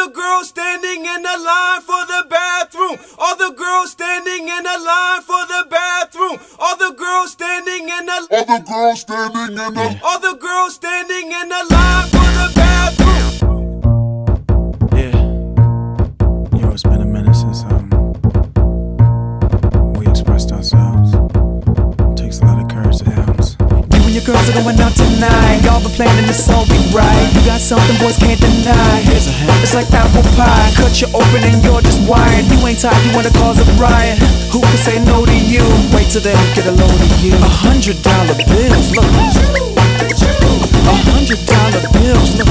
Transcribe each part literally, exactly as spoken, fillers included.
the girls standing in the line for the bathroom. All the girls standing in the line for the bathroom. All the girls standing in the All the girls standing in the All the girls standing in the line for the bathroom. Yeah. Yo, it's been a minute since um we expressed ourselves. It takes a lot of courage to have us. You and your girls are going out tonight. Y'all been planning this all be right. You got something boys can't deny. Here's a hint. It's like apple pie. Cut you open and you're just wired. You ain't tired, you wanna cause a riot. Who can say no to you? Wait till they get a load of you. A hundred dollar bills, look. A hundred dollar bills, look.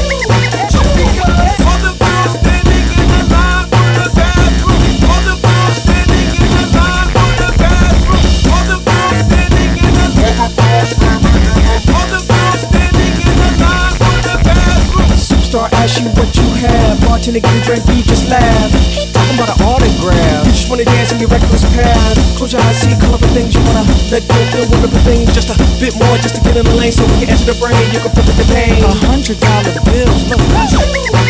All the girls standing in the line for the bathroom. All the girls standing in the line for the bathroom. All the girls standing in the All the girls standing in the line for the bathroom. Superstar ask you what you have. Bartender get a drink, you just laugh. He talking about an autograph. You just wanna dance in your reckless path. Close your eyes, see colorful things you wanna let go, feel wonderful things. Just a bit more, just to get in the lane, so we can enter the brain. You can feel the pain. A hundred dollar bills, look.